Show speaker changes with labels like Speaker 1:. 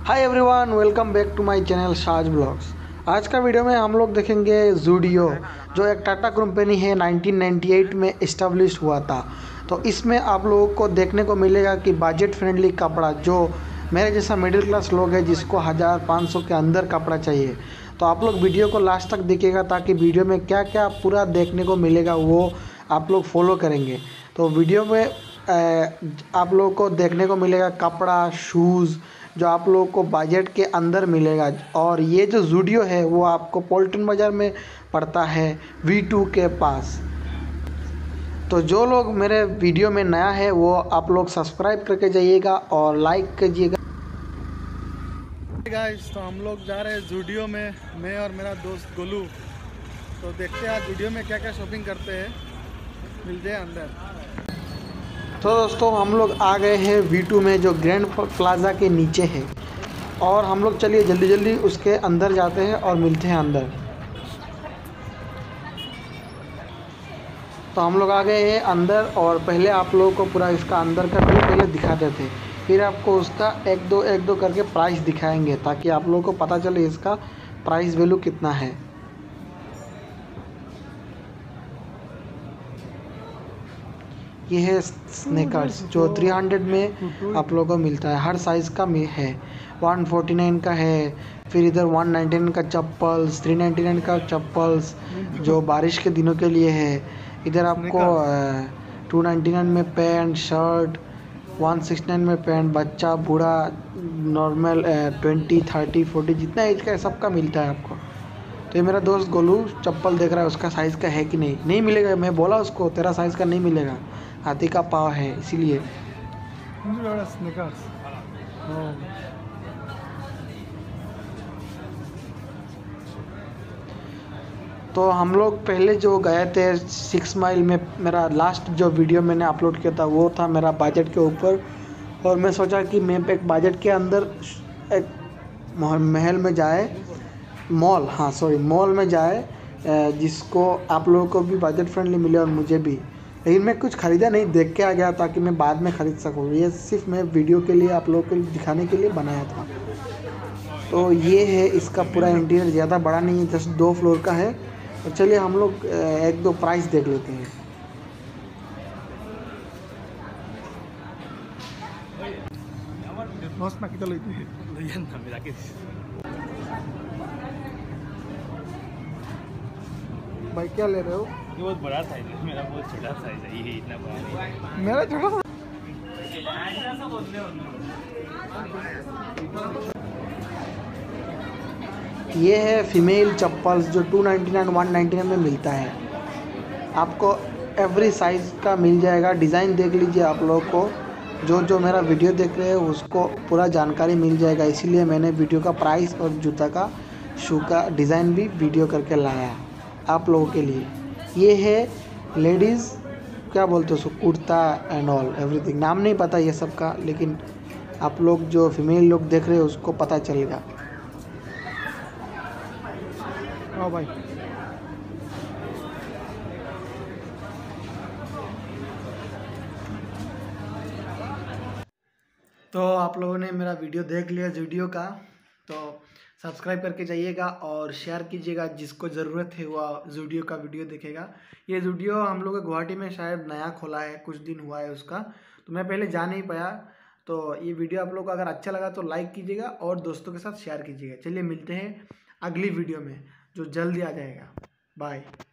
Speaker 1: Hi everyone, welcome back to my channel Saaj blogs. आज का video में हम लोग देखेंगे ज़ूडियो, जो एक टाटा कंपनी है, 1998 में इस्टेब्लिश हुआ था। तो इसमें आप लोगों को देखने को मिलेगा कि बजट फ्रेंडली कपड़ा, जो मेरे जैसा मिडिल क्लास लोग हैं जिसको 1500 के अंदर कपड़ा चाहिए, तो आप लोग वीडियो को लास्ट तक देखिएगा ताकि वीडियो में क्या क्या पूरा देखने को मिलेगा वो आप लोग फॉलो करेंगे। तो वीडियो में आप लोगों को देखने को मिलेगा कपड़ा, शूज़, जो आप लोगों को बजट के अंदर मिलेगा। और ये जो ज़ूडियो है वो आपको पॉल्टन बाज़ार में पड़ता है, V2 के पास। तो जो लोग मेरे वीडियो में नया है वो आप लोग सब्सक्राइब करके जाइएगा और लाइक कीजिएगा।
Speaker 2: गाइस, तो हम लोग जा रहे हैं ज़ूडियो में, मैं और मेरा दोस्त गोलू। तो देखते हैं आज ज़ूडियो में क्या क्या शॉपिंग करते हैं, मिलते हैं अंदर।
Speaker 1: तो दोस्तों, हम लोग आ गए हैं V2 में, जो ग्रैंड प्लाजा के नीचे है। और हम लोग चलिए जल्दी जल्दी उसके अंदर जाते हैं और मिलते हैं अंदर। तो हम लोग आ गए हैं अंदर और पहले आप लोगों को पूरा इसका अंदर का व्यू पहले दिखा देते हैं, फिर आपको उसका एक दो करके प्राइस दिखाएंगे ताकि आप लोगों को पता चले इसका प्राइस वैल्यू कितना है। ये है स्नेकर्स, जो 300 में आप लोगों को मिलता है। हर साइज़ का है, 149 का है, फिर इधर 199 का चप्पल्स, 399 का चप्पल्स जो बारिश के दिनों के लिए है। इधर आपको 299 में पैंट, शर्ट, 169 में पैंट, बच्चा, बूढ़ा, नॉर्मल 20, 30, 40 जितना एज का है सबका मिलता है आपको। तो ये मेरा दोस्त गोलू चप्पल देख रहा है, उसका साइज़ का है कि नहीं मिलेगा। मैं बोला उसको तेरा साइज़ का नहीं मिलेगा, हाथी का पाँव है इसीलिए। तो हम लोग पहले जो गए थे 6 माइल में, मेरा लास्ट जो वीडियो मैंने अपलोड किया था वो था मेरा बजट के ऊपर। और मैं सोचा कि मैं एक बजट के अंदर एक महल में जाए, मॉल में जाए, जिसको आप लोगों को भी बजट फ्रेंडली मिले और मुझे भी। लेकिन मैं कुछ ख़रीदा नहीं, देख के आ गया ताकि मैं बाद में ख़रीद सकूँ। ये सिर्फ मैं वीडियो के लिए आप लोगों को दिखाने के लिए बनाया था। तो ये है इसका पूरा इंटीरियर, ज़्यादा बड़ा नहीं है, जस्ट 2 फ्लोर का है। तो चलिए हम लोग एक दो प्राइस देख लेते हैं। भाई क्या ले रहे हो?
Speaker 3: ये बहुत बड़ा साइज है, मेरा बहुत छोटा साइज है, ये इतना बड़ा नहीं है।
Speaker 1: मेरा छोटा। ये है फीमेल चप्पल्स, जो 299 199 में मिलता है। आपको एवरी साइज़ का मिल जाएगा। डिज़ाइन देख लीजिए आप लोगों को, जो मेरा वीडियो देख रहे हैं उसको पूरा जानकारी मिल जाएगा। इसीलिए मैंने वीडियो का प्राइस और जूता का, शू का डिज़ाइन भी वीडियो करके लाया आप लोगों के लिए। ये है लेडीज़, क्या बोलते हो उसको, कुर्ता एंड ऑल एवरीथिंग। नाम नहीं पता ये सब का, लेकिन आप लोग जो फीमेल लोग देख रहे हैं उसको पता चलेगा। हाँ भाई, तो आप लोगों ने मेरा वीडियो देख लिया वीडियो का, तो सब्सक्राइब करके जाइएगा और शेयर कीजिएगा। जिसको ज़रूरत है वह ज़ूडियो का वीडियो देखेगा। ये ज़ूडियो हम लोग गुवाहाटी में शायद नया खोला है, कुछ दिन हुआ है उसका, तो मैं पहले जा नहीं पाया। तो ये वीडियो आप लोग को अगर अच्छा लगा तो लाइक कीजिएगा और दोस्तों के साथ शेयर कीजिएगा। चलिए मिलते हैं अगली वीडियो में, जो जल्दी आ जाएगा। बाय।